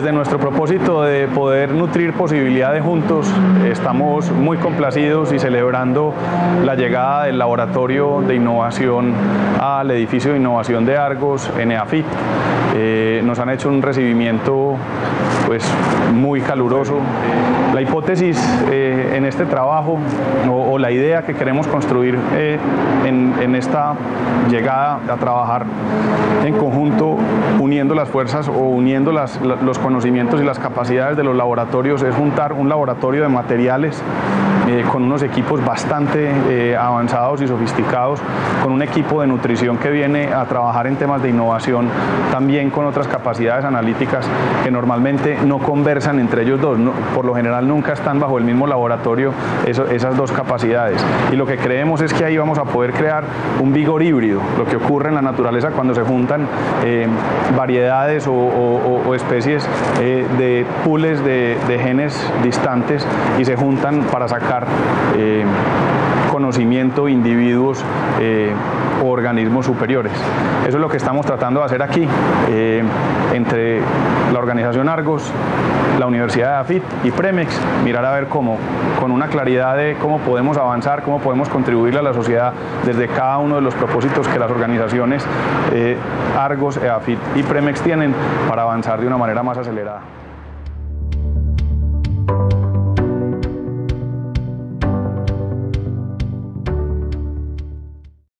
Desde nuestro propósito de poder nutrir posibilidades juntos, estamos muy complacidos y celebrando la llegada del Laboratorio de Innovación al edificio de innovación de Argos en EAFIT. Nos han hecho un recibimiento muy caluroso. La hipótesis en este trabajo o la idea que queremos construir en esta llegada a trabajar en conjunto, uniendo las fuerzas o uniendo los conocimientos y las capacidades de los laboratorios, es juntar un laboratorio de materiales con unos equipos bastante avanzados y sofisticados, con un equipo de nutrición que viene a trabajar en temas de innovación, también con otras capacidades analíticas que normalmente no conversan entre ellos dos, por lo general nunca están bajo el mismo laboratorio esas dos capacidades. Y lo que creemos es que ahí vamos a poder crear un vigor híbrido, lo que ocurre en la naturaleza cuando se juntan variedades o especies de pools de genes distantes y se juntan para sacar conocimiento, individuos o organismos superiores. Eso es lo que estamos tratando de hacer aquí, entre la organización Argos, la Universidad de EAFIT y Premex, mirar a ver cómo, con una claridad de cómo podemos avanzar, cómo podemos contribuirle a la sociedad desde cada uno de los propósitos que las organizaciones Argos, EAFIT y Premex tienen para avanzar de una manera más acelerada.